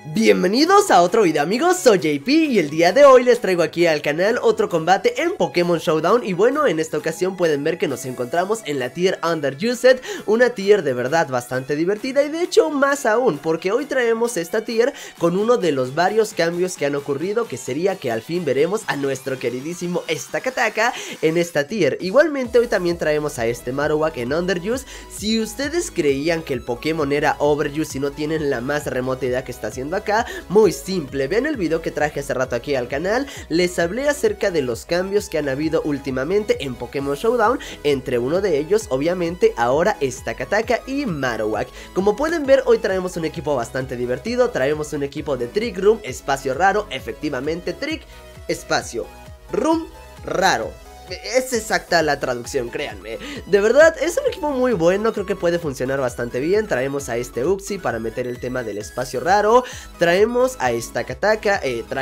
Bienvenidos a otro video, amigos, soy JP y el día de hoy les traigo aquí al canal otro combate en Pokémon Showdown. Y bueno, en esta ocasión pueden ver que nos encontramos en la tier Underused, una tier de verdad bastante divertida y de hecho más aún, porque hoy traemos esta tier con uno de los varios cambios que han ocurrido, que sería que al fin veremos a nuestro queridísimo Stakataka en esta tier. Igualmente hoy también traemos a este Marowak en Underused. Si ustedes creían que el Pokémon era Overused y no tienen la más remota idea que está haciendo acá, muy simple, vean el video que traje hace rato aquí al canal. Les hablé acerca de los cambios que han habido últimamente en Pokémon Showdown, entre uno de ellos obviamente ahora Stakataka y Marowak. Como pueden ver, hoy traemos un equipo bastante divertido, traemos un equipo de Trick Room, espacio raro, efectivamente Trick, espacio, Room, raro. Es exacta la traducción, créanme. De verdad, es un equipo muy bueno, creo que puede funcionar bastante bien. Traemos a este Uxie para meter el tema del espacio raro. Traemos a Stakataka,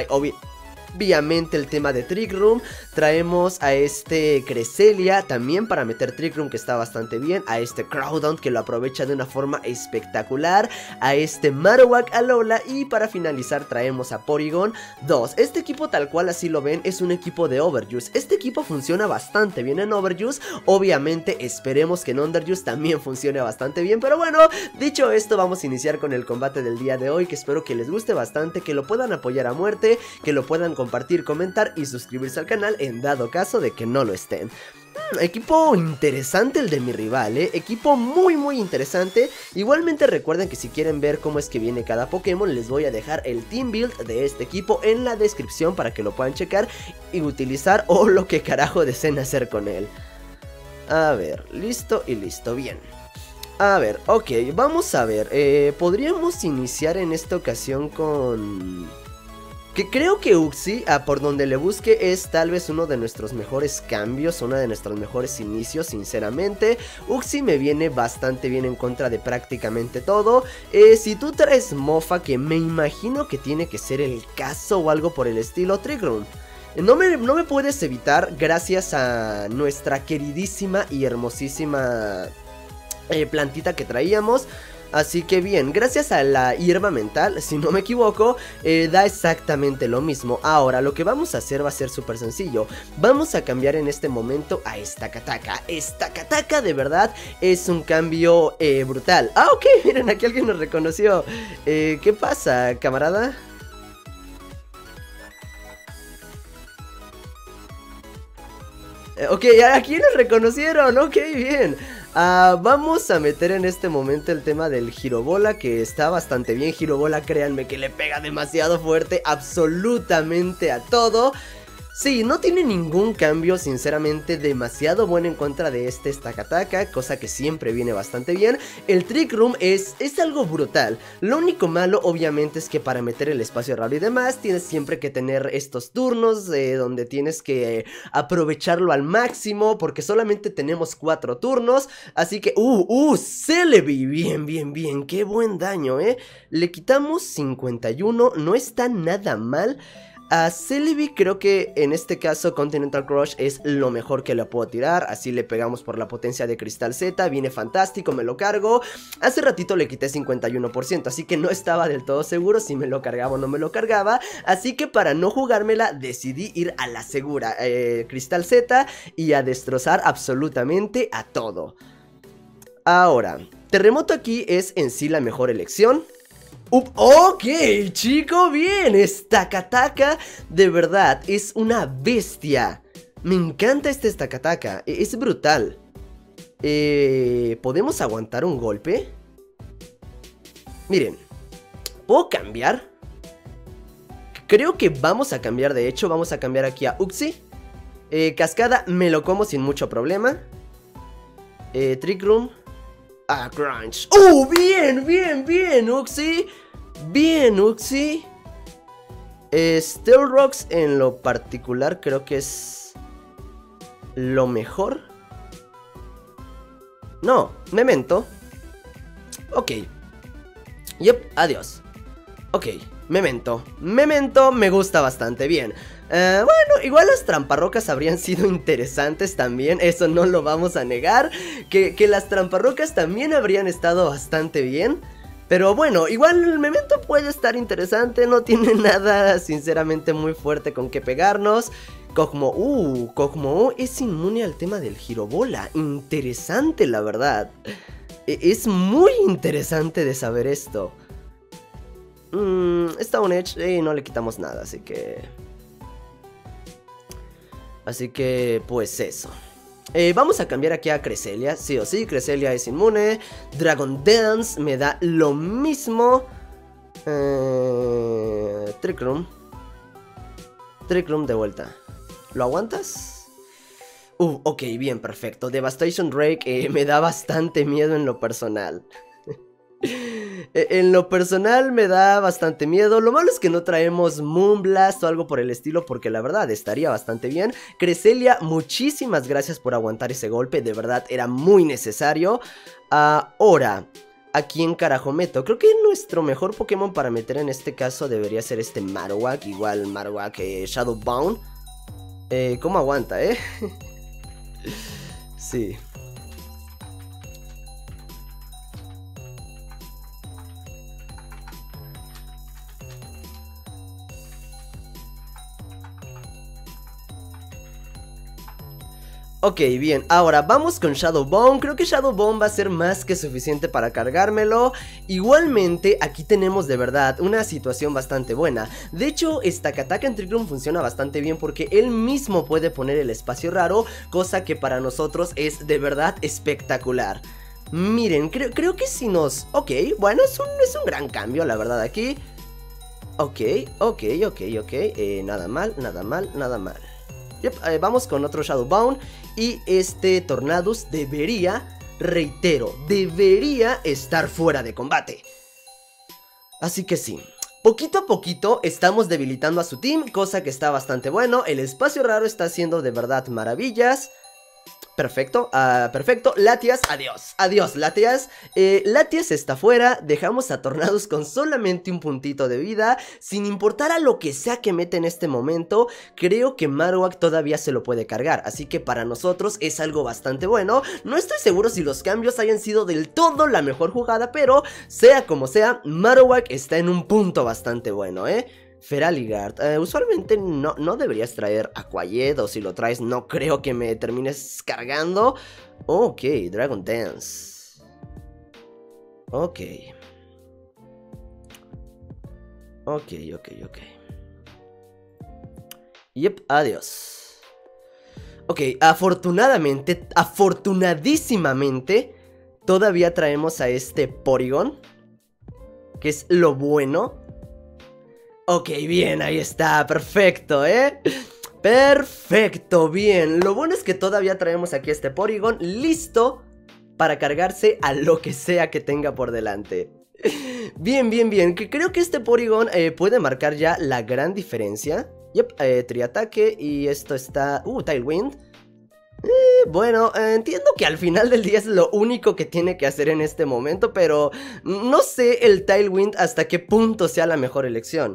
obviamente el tema de Trick Room. Traemos a este Cresselia también para meter Trick Room, que está bastante bien. A este Groudon, que lo aprovecha de una forma espectacular. A este Marowak Alola. Y para finalizar traemos a Porygon 2. Este equipo, tal cual así lo ven, es un equipo de Overuse. Este equipo funciona bastante bien en Overuse. Obviamente esperemos que en Underuse también funcione bastante bien. Pero bueno, dicho esto, vamos a iniciar con el combate del día de hoy, que espero que les guste bastante, que lo puedan apoyar a muerte, que lo puedan compartir, comentar y suscribirse al canal en dado caso de que no lo estén. Equipo interesante el de mi rival, equipo muy interesante. Igualmente recuerden que si quieren ver cómo es que viene cada Pokémon, les voy a dejar el team build de este equipo en la descripción para que lo puedan checar y utilizar, o lo que carajo deseen hacer con él. A ver, listo y listo, bien. A ver, ok, vamos a ver, podríamos iniciar en esta ocasión con... que creo que Uxie, por donde le busque, es tal vez uno de nuestros mejores cambios, uno de nuestros mejores inicios, sinceramente. Uxie me viene bastante bien en contra de prácticamente todo. Si tú traes Mofa, que me imagino que tiene que ser el caso o algo por el estilo, Trick Room no me puedes evitar, gracias a nuestra queridísima y hermosísima plantita que traíamos. Así que bien, gracias a la hierba mental, si no me equivoco, da exactamente lo mismo. Ahora, lo que vamos a hacer va a ser súper sencillo. Vamos a cambiar en este momento a Stakataka. Stakataka de verdad es un cambio brutal. Ah, ok, miren, aquí alguien nos reconoció. ¿Qué pasa, camarada? Ok, aquí nos reconocieron, ok, bien. Vamos a meter en este momento el tema del Girobola, que está bastante bien. Girobola, créanme que le pega demasiado fuerte absolutamente a todo. Sí, no tiene ningún cambio, sinceramente, demasiado bueno en contra de este Stakataka, cosa que siempre viene bastante bien. El Trick Room es algo brutal. Lo único malo, obviamente, es que para meter el espacio raro y demás, tienes siempre que tener estos turnos donde tienes que aprovecharlo al máximo, porque solamente tenemos 4 turnos. Así que, Celebi, bien, qué buen daño, Le quitamos 51, no está nada mal. A Celebi creo que en este caso Continental Crush es lo mejor que le puedo tirar. Así le pegamos por la potencia de Cristal Z. Viene fantástico, me lo cargo. Hace ratito le quité 51%, así que no estaba del todo seguro si me lo cargaba o no me lo cargaba. Así que para no jugármela decidí ir a la segura, Cristal Z, y a destrozar absolutamente a todo. Ahora, Terremoto aquí es en sí la mejor elección. Ok, chico, bien. Stakataka de verdad es una bestia. Me encanta este Stakataka, es brutal. ¿Podemos aguantar un golpe? Miren, ¿puedo cambiar? Creo que vamos a cambiar, de hecho, vamos a cambiar aquí a Uxie. Cascada, me lo como sin mucho problema. Trick Room. Crunch. Bien, Uxie. Bien, Uxie. Steel Rocks en lo particular creo que es lo mejor. No, Memento. Ok. Yep, adiós. Ok, Memento me gusta bastante bien. Bueno, igual las tramparrocas habrían sido interesantes también, eso no lo vamos a negar. Que las tramparrocas también habrían estado bastante bien. Pero bueno, igual el Memento puede estar interesante, no tiene nada sinceramente muy fuerte con que pegarnos. Kog'Maw es inmune al tema del girobola. Interesante, la verdad. Es muy interesante de saber esto. Stone Edge, no le quitamos nada, así que... pues eso. Vamos a cambiar aquí a Cresselia, sí o sí, Cresselia es inmune. Dragon Dance me da lo mismo. Trick Room de vuelta. ¿Lo aguantas? Ok, bien, perfecto. Devastation Drake me da bastante miedo en lo personal. En lo personal me da bastante miedo. Lo malo es que no traemos Moonblast o algo por el estilo, porque la verdad estaría bastante bien. Cresselia, muchísimas gracias por aguantar ese golpe, de verdad era muy necesario. Ahora, ¿a quién carajo meto? Creo que nuestro mejor Pokémon para meter en este caso debería ser este Marowak. Igual Marowak Shadowbound. ¿Cómo aguanta, Sí. Ok, bien, ahora vamos con Shadowbone. Creo que Shadowbone va a ser más que suficiente para cargármelo. Igualmente, aquí tenemos de verdad una situación bastante buena. De hecho, Stakataka en Trick Room funciona bastante bien porque él mismo puede poner el espacio raro, cosa que para nosotros es de verdad espectacular. Miren, creo que si nos... Ok, bueno, es un gran cambio, la verdad, aquí. Ok. Nada mal. Yep, vamos con otro Shadowbound. Y este Tornadus debería, reitero, debería estar fuera de combate. Así que sí, poquito a poquito estamos debilitando a su team, cosa que está bastante bueno. El espacio raro está haciendo de verdad maravillas. Perfecto, perfecto. Latias, adiós Latias. Latias está fuera. Dejamos a Tornadus con solamente un puntito de vida. Sin importar a lo que sea que mete en este momento, creo que Marowak todavía se lo puede cargar. Así que para nosotros es algo bastante bueno. No estoy seguro si los cambios hayan sido del todo la mejor jugada, pero sea como sea, Marowak está en un punto bastante bueno, Feraligatr, usualmente no deberías traer Aquayed, o si lo traes no creo que me termines cargando. Ok, Dragon Dance. Ok. Yep, adiós. Ok, afortunadísimamente, todavía traemos a este Porygon, que es lo bueno. Ok, bien, ahí está, perfecto, Perfecto, bien. Lo bueno es que todavía traemos aquí este Porygon listo para cargarse a lo que sea que tenga por delante. Bien, que creo que este Porygon puede marcar ya la gran diferencia. Yep, triataque y esto está... Tailwind. Bueno, entiendo que al final del día es lo único que tiene que hacer en este momento, pero no sé el Tailwind hasta qué punto sea la mejor elección.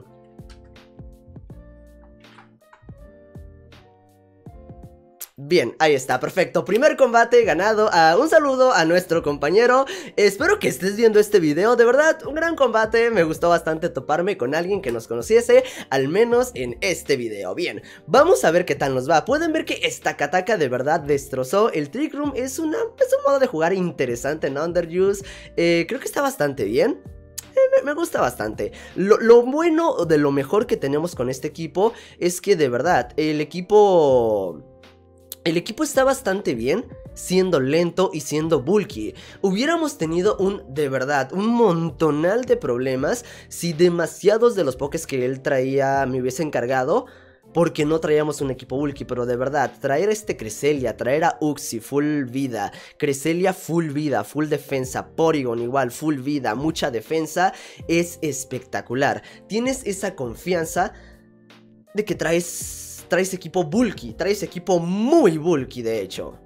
Bien, ahí está, perfecto, primer combate ganado. Un saludo a nuestro compañero. Espero que estés viendo este video, de verdad, un gran combate. Me gustó bastante toparme con alguien que nos conociese, al menos en este video. Bien, vamos a ver qué tal nos va. Pueden ver que Stakataka de verdad destrozó. El Trick Room es un modo de jugar interesante en Underuse. Creo que está bastante bien. Me gusta bastante. Lo bueno de lo mejor que tenemos con este equipo es que de verdad el equipo está bastante bien, siendo lento y siendo bulky. Hubiéramos tenido de verdad, un montonal de problemas si demasiados de los pokés que él traía me hubiesen cargado, porque no traíamos un equipo bulky. Pero de verdad, traer a este Cresselia, traer a Uxie full vida, Cresselia full vida, full defensa, Porygon igual, full vida, mucha defensa, es espectacular. Tienes esa confianza de que traes equipo bulky, traes equipo muy bulky de hecho.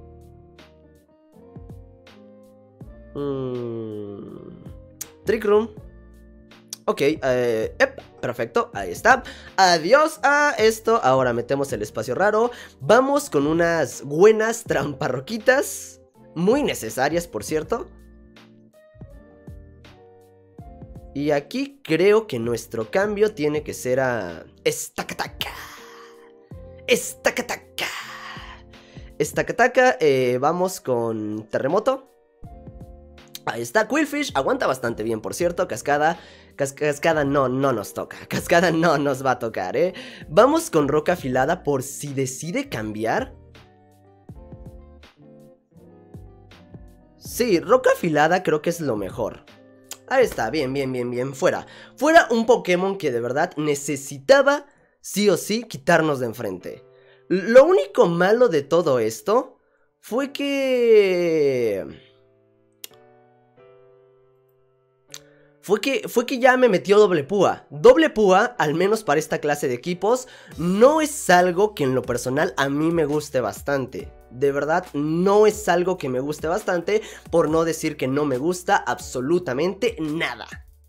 Trick Room. Ok, perfecto, ahí está. Adiós a esto. Ahora metemos el espacio raro. Vamos con unas buenas tramparroquitas, muy necesarias por cierto. Y aquí creo que nuestro cambio tiene que ser a... Stakataka. Stakataka. Stakataka, vamos con terremoto. Ahí está, Qwilfish, aguanta bastante bien, por cierto. Cascada, cascada no nos toca. Cascada no nos va a tocar, Vamos con roca afilada por si decide cambiar. Sí, roca afilada creo que es lo mejor. Ahí está, bien, fuera. Fuera un Pokémon que de verdad necesitaba, sí o sí, quitarnos de enfrente. Lo único malo de todo esto fue que... Fue que ya me metió doble púa. Doble púa, al menos para esta clase de equipos, no es algo que en lo personal a mí me guste bastante. De verdad, no es algo que me guste bastante, por no decir que no me gusta absolutamente nada.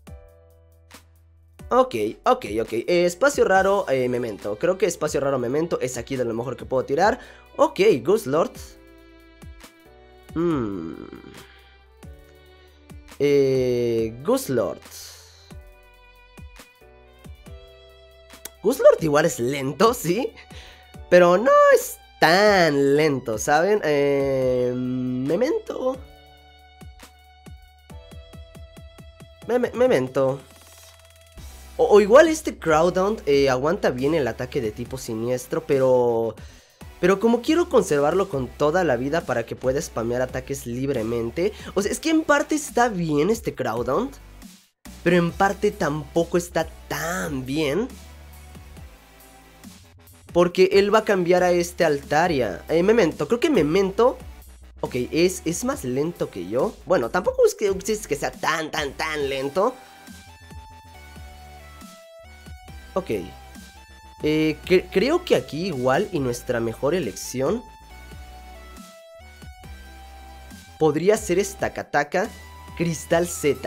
Ok. Espacio raro, Memento. Creo que espacio raro, Memento es aquí de lo mejor que puedo tirar. Ok, Guzzlord. Guzzlord. Guzzlord igual es lento, sí, pero no es tan lento, ¿saben? Memento. Memento. O igual este Groudon aguanta bien el ataque de tipo siniestro, pero como quiero conservarlo con toda la vida para que pueda spamear ataques libremente. O sea, es que en parte está bien este Groudon, pero en parte tampoco está tan bien, porque él va a cambiar a este Altaria. Memento, creo que Memento... Ok, es más lento que yo. Bueno, tampoco es que sea tan lento. Ok. Creo que aquí igual y nuestra mejor elección podría ser Stakataka Cristal Z.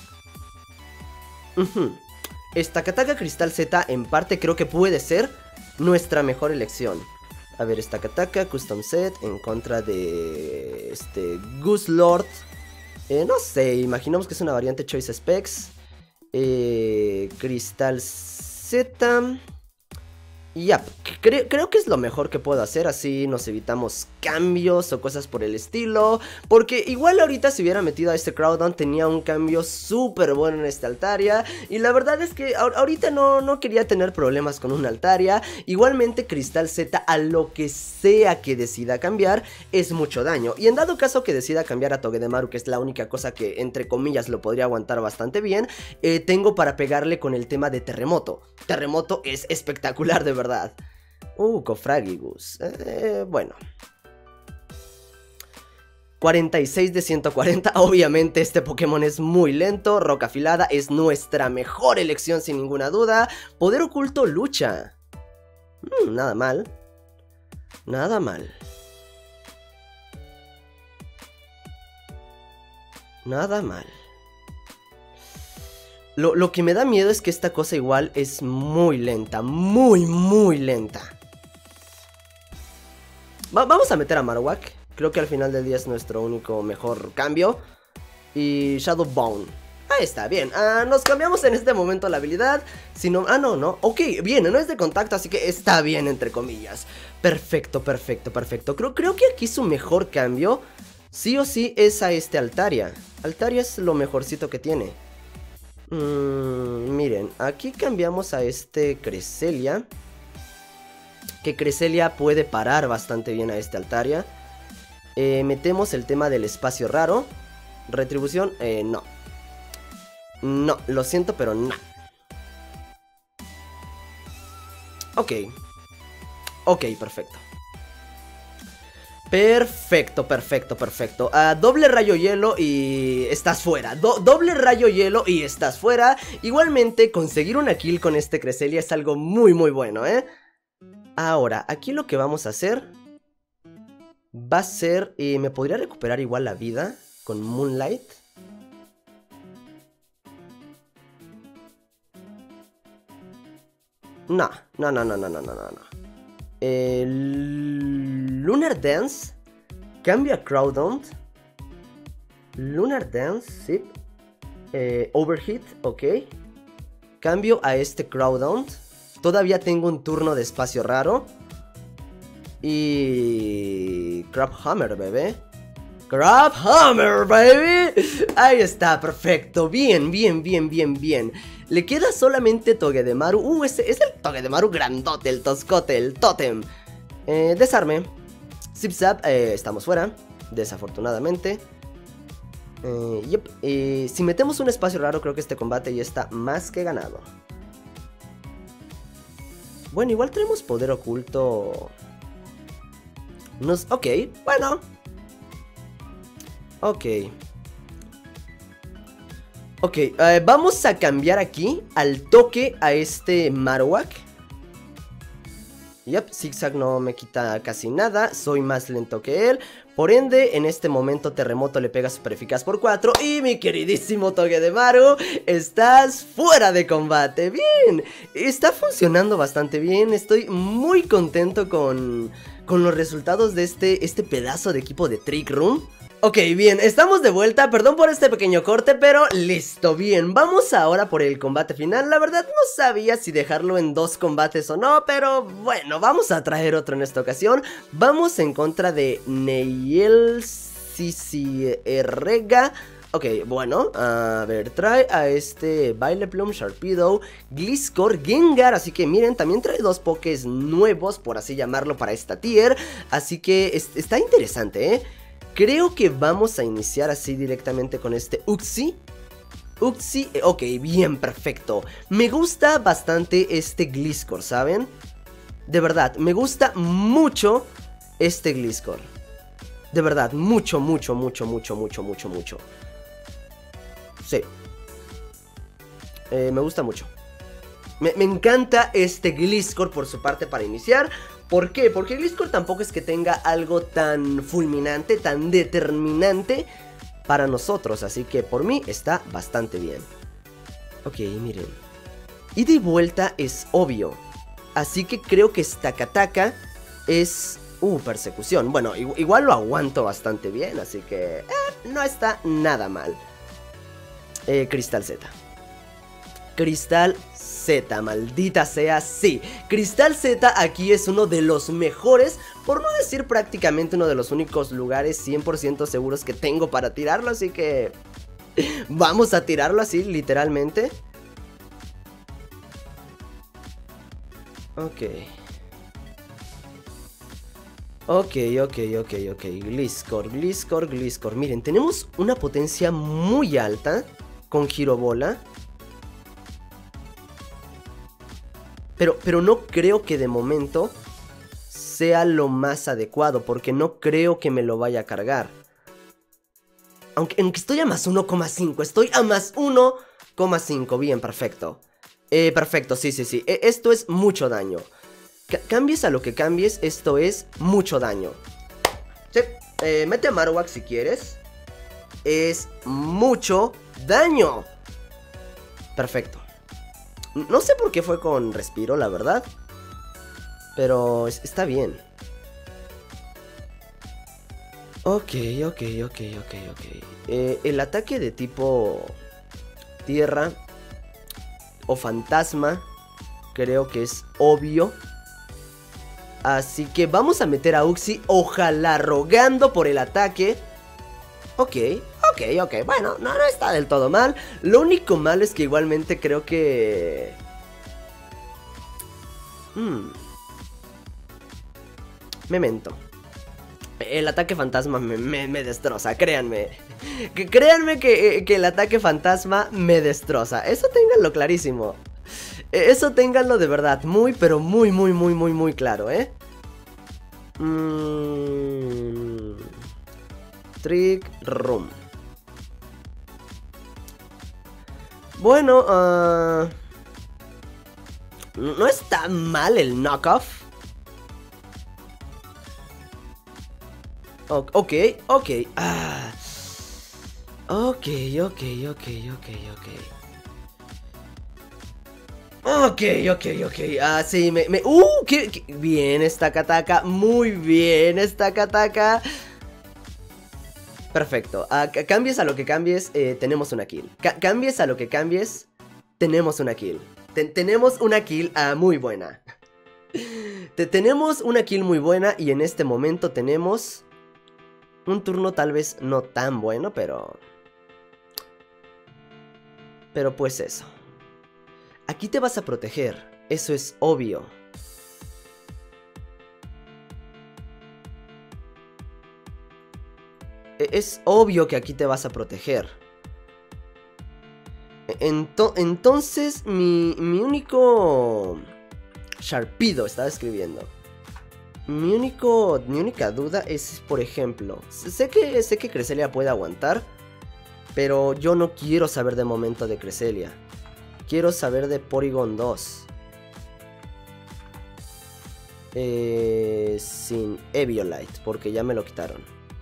Stakataka Cristal Z en parte creo que puede ser nuestra mejor elección. A ver, Stakataka Custom Set en contra de Guzzlord. No sé, imaginamos que es una variante Choice Specs. Cristal Z. Y ya, creo que es lo mejor que puedo hacer, así nos evitamos cambios o cosas por el estilo. Porque igual ahorita si hubiera metido a este Groudon tenía un cambio súper bueno en esta Altaria. Y la verdad es que ahorita no quería tener problemas con una Altaria. Igualmente Cristal Z a lo que sea que decida cambiar es mucho daño. Y en dado caso que decida cambiar a Togedemaru, que es la única cosa que entre comillas lo podría aguantar bastante bien, tengo para pegarle con el tema de Terremoto. Terremoto es espectacular de verdad. Cofragigus. Bueno. 46 de 140. Obviamente este Pokémon es muy lento. Roca afilada es nuestra mejor elección sin ninguna duda. Poder oculto lucha. Nada mal. Nada mal. Nada mal. Lo que me da miedo es que esta cosa igual es muy lenta. Muy lenta. Vamos a meter a Marowak. Creo que al final del día es nuestro único mejor cambio. Y Shadow Bone. Ahí está, bien. Nos cambiamos en este momento la habilidad. Si no... no. Ok, bien, no es de contacto, así que está bien, entre comillas. Perfecto. Creo que aquí su mejor cambio, sí o sí, es a este Altaria. Altaria es lo mejorcito que tiene. Miren, aquí cambiamos a este Cresselia. Que Cresselia puede parar bastante bien a este Altaria. Metemos el tema del espacio raro. Retribución, no. No, lo siento, pero no. Ok, perfecto. Perfecto. Doble rayo hielo y estás fuera. Doble rayo hielo y estás fuera. Igualmente, conseguir una kill con este Cresselia es algo muy bueno, Ahora, aquí lo que vamos a hacer va a ser... ¿me podría recuperar igual la vida con Moonlight? No. Lunar Dance. Cambia a Groudon. Lunar Dance, sí. Overheat, ok. Cambio a este Crowdown. Todavía tengo un turno de espacio raro. Y... Crab Hammer, bebé. Crab Hammer, baby. Ahí está, perfecto. Bien, bien, bien, bien, bien. Le queda solamente Togedemaru. Es el Togedemaru grandote, el toscote, el tótem. Desarme. Zip Zap, estamos fuera. Desafortunadamente. Si metemos un espacio raro, creo que este combate ya está más que ganado. Bueno, igual tenemos poder oculto. Ok, bueno. Ok. Ok, vamos a cambiar aquí al toque a este Marowak. Yep, Zigzag no me quita casi nada. Soy más lento que él. Por ende, en este momento Terremoto le pega super eficaz por 4. Y mi queridísimo Togedemaru, estás fuera de combate. Bien, está funcionando bastante bien. Estoy muy contento con los resultados de este pedazo de equipo de Trick Room. Ok, bien, estamos de vuelta, perdón por este pequeño corte, pero listo, bien, vamos ahora por el combate final. La verdad no sabía si dejarlo en 2 combates o no, pero bueno, vamos a traer otro en esta ocasión. Vamos en contra de Neyel Cicierrega. Ok, bueno, a ver, trae a este Vileplume, Sharpedo, Gliscor, Gengar. Así que miren, también trae 2 pokés nuevos, por así llamarlo, para esta tier. Así que está interesante, ¿eh? Creo que vamos a iniciar así directamente con este Uxie. Uxie, ok, bien, perfecto. Me gusta bastante este Gliscor, ¿saben? De verdad, me gusta mucho este Gliscor. De verdad, mucho, mucho, mucho, mucho, mucho, mucho, mucho. Sí. Me gusta mucho. Me encanta este Gliscor por su parte para iniciar. ¿Por qué? Porque Gliscor tampoco es que tenga algo tan fulminante, tan determinante para nosotros. Así que por mí está bastante bien. Ok, miren. Ida y vuelta es obvio. Así que creo que Stakataka es... persecución. Bueno, igual lo aguanto bastante bien. Así que no está nada mal. Cristal Z. Cristal Z, maldita sea, sí. Cristal Z aquí es uno de los mejores, por no decir prácticamente uno de los únicos lugares 100% seguros que tengo para tirarlo. Así que vamos a tirarlo así, literalmente. Ok. Ok. Gliscor. Miren, tenemos una potencia muy alta con Girobola. Pero no creo que de momento sea lo más adecuado, porque no creo que me lo vaya a cargar. Aunque estoy a más 1,5, estoy a más 1,5, bien, perfecto. Perfecto, sí. Esto es mucho daño. Cambies a lo que cambies, esto es mucho daño. Sí, mete a Marowak si quieres. Es mucho daño. Perfecto. No sé por qué fue con respiro, la verdad. Pero está bien. Ok. El ataque de tipo tierra o fantasma creo que es obvio. Así que vamos a meter a Uxie, ojalá rogando por el ataque. Ok. Bueno, no está del todo mal. Lo único malo es que igualmente creo que... Memento. El ataque fantasma me destroza, créanme. Créanme que el ataque fantasma me destroza. Eso ténganlo clarísimo. Eso ténganlo de verdad muy, pero muy claro, ¿eh? Trick Room. Bueno, no está mal el knockoff. Ok. Ok. Sí, qué bien esta Kataka. Muy bien esta Kataka. Perfecto. Cambies a lo que cambies, tenemos una kill. Cambies a lo que cambies, tenemos una kill. Tenemos una kill muy buena. Tenemos una kill muy buena y en este momento tenemos un turno tal vez no tan bueno, pero pues eso. Aquí te vas a proteger, eso es obvio. Es obvio que aquí te vas a proteger. Entonces mi único... Sharpedo estaba escribiendo. Mi única duda es, por ejemplo, sé que Cresselia puede aguantar, pero yo no quiero saber de momento de Cresselia. Quiero saber de Porygon 2. Sin Eviolite, porque ya me lo quitaron.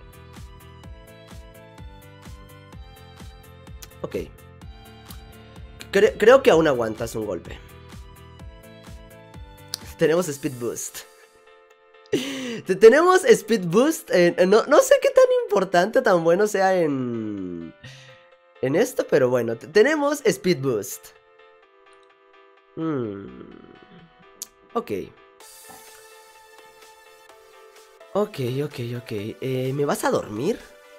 Ok. Creo que aún aguantas un golpe. Tenemos Speed Boost. Tenemos Speed Boost. No sé qué tan importante, tan bueno sea en esto, pero bueno, tenemos Speed Boost. Ok. Ok. ¿Me vas a dormir?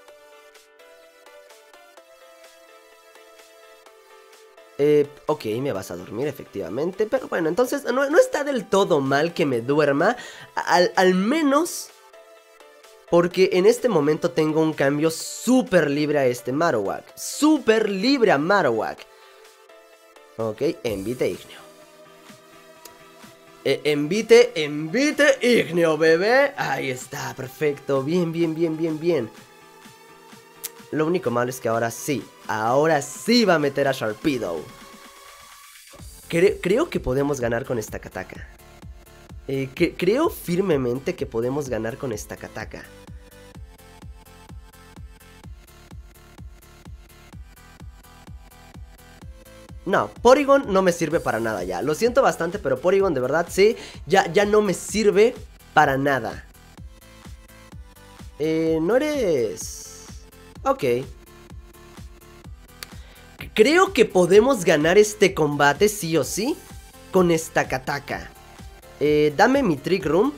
Ok, me vas a dormir efectivamente. Pero bueno, entonces no está del todo mal que me duerma. Al menos porque en este momento tengo un cambio súper libre a este Marowak. Súper libre a Marowak. Ok, envite Igneo. Envite Igneo, bebé. Ahí está, perfecto. Bien. Lo único malo es que ahora sí va a meter a Sharpedo. Creo que podemos ganar con esta Kataka. Creo firmemente que podemos ganar con esta Kataka. No, Porygon no me sirve para nada ya. Lo siento bastante, pero Porygon de verdad sí, ya no me sirve para nada. No eres... Ok. Creo que podemos ganar este combate sí o sí con esta Kataka. Dame mi Trick Room.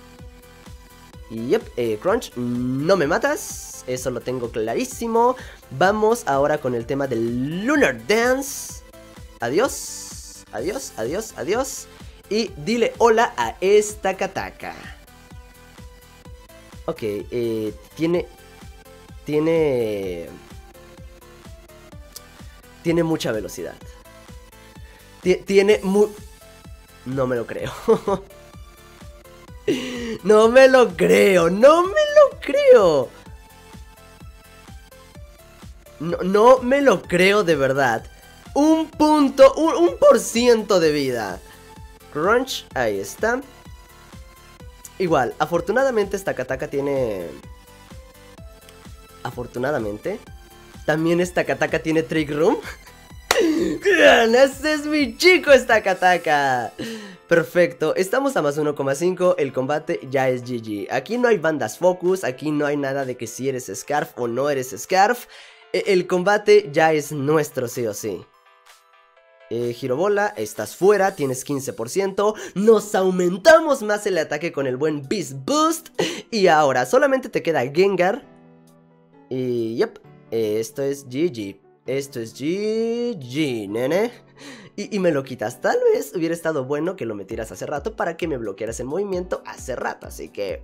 Yep, Crunch, no me matas. Eso lo tengo clarísimo. Vamos ahora con el tema del Lunar Dance. Adiós. Y dile hola a esta Kataka. Ok, tiene mucha velocidad. No me lo creo. No me lo creo. No me lo creo de verdad. Un % de vida. Crunch, ahí está. Igual, afortunadamente esta Kataka tiene... también esta Kataka tiene Trick Room. ¡Este es mi chico, esta Kataka! Perfecto, estamos a más 1,5. El combate ya es GG. Aquí no hay bandas focus. Aquí no hay nada de que si eres Scarf o no eres Scarf. El combate ya es nuestro sí o sí. Girobola, estás fuera, tienes 15%. Nos aumentamos más el ataque con el buen Beast Boost. Y ahora solamente te queda Gengar. Y yep, esto es GG. Esto es GG, nene. Y me lo quitas. Tal vez hubiera estado bueno que lo metieras hace rato para que me bloquearas el movimiento hace rato. Así que...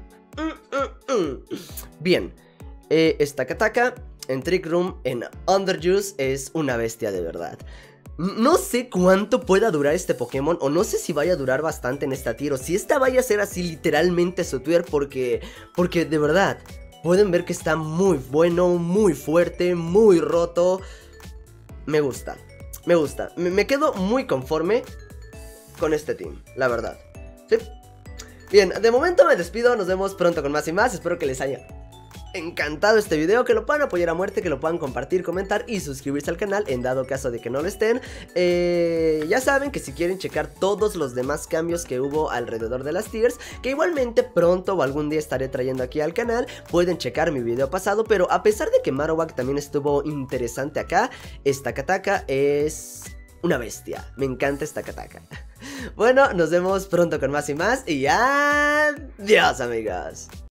Bien. Esta Kataka en Trick Room, en Underjuice, es una bestia de verdad. No sé cuánto pueda durar este Pokémon, o no sé si vaya a durar bastante en esta tier, o si esta vaya a ser así literalmente su tier, porque de verdad, pueden ver que está muy bueno, muy fuerte, muy roto. Me gusta, me quedo muy conforme con este team, la verdad. ¿Sí? Bien, de momento me despido, nos vemos pronto con más y más, espero que les haya encantado este video, que lo puedan apoyar a muerte, que lo puedan compartir, comentar y suscribirse al canal en dado caso de que no lo estén. Ya saben que si quieren checar todos los demás cambios que hubo alrededor de las tiers, que igualmente pronto o algún día estaré trayendo aquí al canal, pueden checar mi video pasado. Pero a pesar de que Marowak también estuvo interesante acá, esta Kataka es una bestia. Me encanta esta Kataka. Bueno, nos vemos pronto con más y más y adiós, amigos.